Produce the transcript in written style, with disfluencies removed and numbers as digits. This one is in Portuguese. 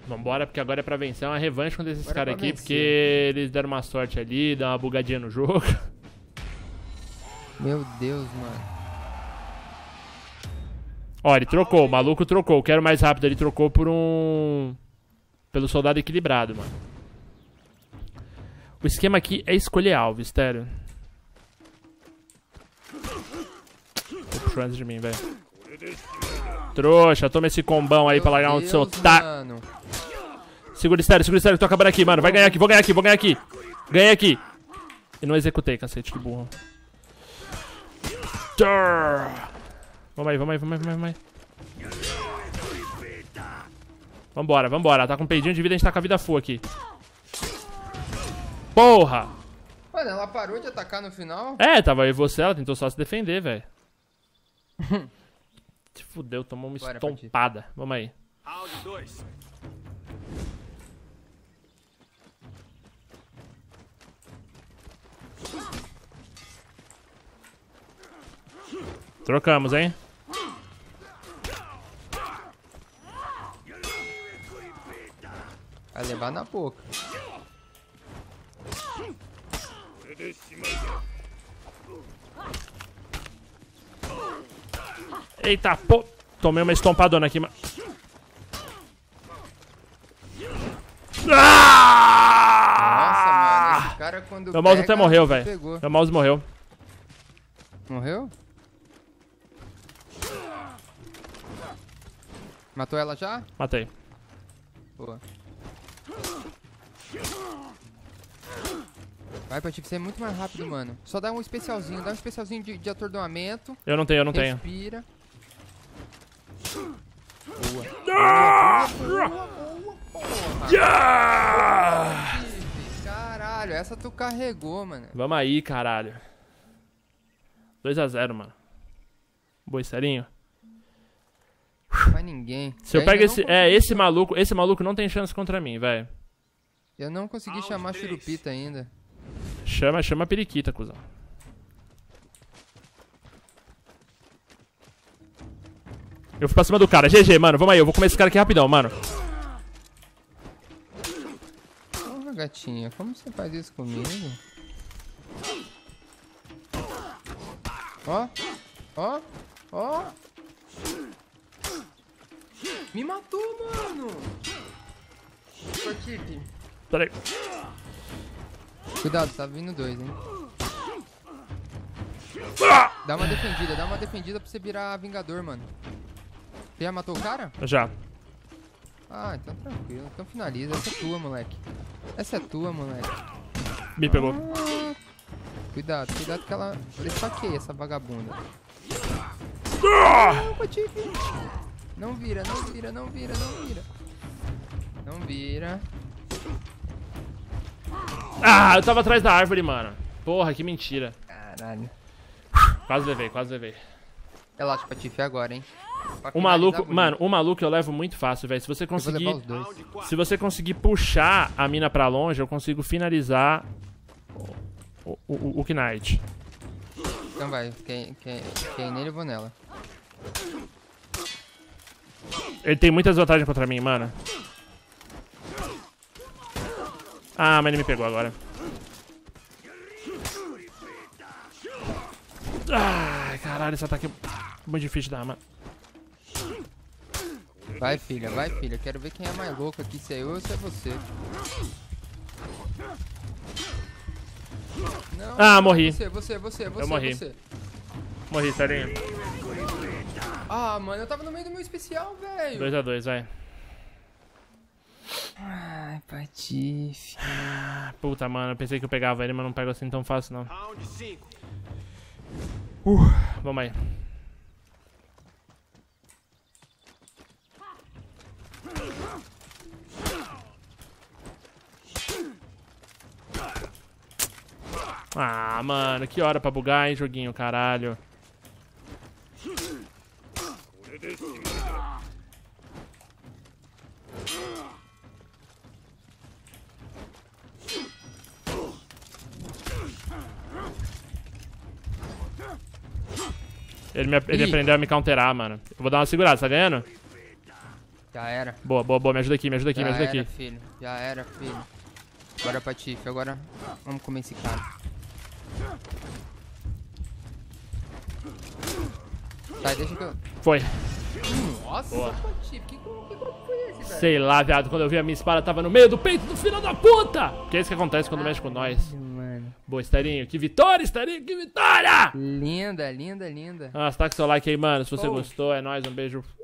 Vambora, porque agora é pra vencer. É uma revanche contra esses Agora é caras pra aqui, vencer. porque eles deram uma sorte ali, deu uma bugadinha no jogo. Meu Deus, mano. Ó, ele trocou, o maluco trocou. Quero mais rápido, ele trocou por um... pelo soldado equilibrado, mano. O esquema aqui é escolher alvo, sério. Ele puxou antes de mim, velho. Trouxa, toma esse combão aí pra largar um do seu otário. Mano. Segura estéreo, que tô acabando aqui, mano. Vai ganhar aqui, vou ganhar aqui, vou ganhar aqui. Ganhei aqui. E não executei, cacete, que burro. Vamos aí, vamos aí, vamos aí, vamos aí. Vambora, vambora. Tá com um peidinho de vida, a gente tá com a vida full aqui. Porra! Mano, ela parou de atacar no final? É, tava aí você, ela tentou só se defender, velho. Se fudeu, tomou uma Bora, estompada. Vamos aí. Round 2. Trocamos, hein? Vai levar na boca. Eita, pô. Tomei uma estompadona aqui, mano. Nossa, mano, esse cara quando Meu mouse pega, até morreu, velho. pegou. Meu mouse morreu. Morreu? Matou ela já? Matei. Boa. Vai, Patife, você é muito mais rápido, mano. Só dá um especialzinho, de atordoamento. Eu não tenho, eu não tenho. Respira. Caralho, essa tu carregou, mano. Vamos aí, caralho. 2 a 0, mano. Boi serinho. Não vai ninguém. Se eu ainda pego não esse... É, esse maluco não tem chance contra mim, velho. Eu não consegui chamar Churupita ainda. Chama a periquita, cuzão. Eu fui pra cima do cara. GG, mano. Vamos aí, eu vou comer esse cara aqui rapidão, mano. Porra, gatinha, como você faz isso comigo? Ó, ó, ó. Me matou, mano. Patife. Pera aí. Cuidado, tá vindo 2, hein. Dá uma defendida pra você virar Vingador, mano. Você já matou o cara? Já. Ah, então tranquilo. Então finaliza. Essa é tua, moleque. Essa é tua, moleque. Me pegou. Cuidado que ela esfaqueia essa vagabunda. Ah! Não, Patife. Não vira, não vira, não vira, não vira. Não vira. Ah, eu tava atrás da árvore, mano. Porra, que mentira. Caralho. Quase levei, quase levei. Relaxa, Patife, agora, hein. Pra O finalizar maluco, bonito. mano, o maluco eu levo muito fácil, velho. Se você Eu vou levar conseguir... os dois. Se você conseguir puxar a mina pra longe, eu consigo finalizar o Knight. Então vai, quem nele eu vou nela. Ele tem muitas vantagens contra mim, mano. Ah, mas ele me pegou agora. Ai, caralho, esse ataque é muito difícil de dar, mano. Vai, filha, vai, filha. Quero ver quem é mais louco aqui, se é eu ou se é você. Não, Ah, morri. Você, morri. você. Morri, serinho. Ah, mano, eu tava no meio do meu especial, velho. 2 a 2, vai. Ai, Patife. Puta, mano, eu pensei que eu pegava ele, mas não pego assim tão fácil, não. Round 5. Vamos aí. Ah, mano, que hora pra bugar, hein, joguinho, caralho. Ele aprendeu a me counterar, mano. Eu vou dar uma segurada, tá ganhando? Já era. Boa, boa, boa. Me ajuda aqui, me ajuda aqui, me Já ajuda era, aqui. filho. Já era, filho. Bora, Patife. Agora vamos comer esse cara. Sai, deixa que eu... Foi. Nossa, Boa. Patife. Que golpe foi esse, velho? Sei lá, viado. Quando eu vi a minha espada, tava no meio do peito do filho da puta. Que é isso que acontece quando mexe com nós. Mano. Boa, Estarinho. Que vitória, Estarinho. Que vitória! Linda, linda, linda. Nossa, tá com seu like aí, mano. Se você Oh. gostou, é nóis. Um beijo.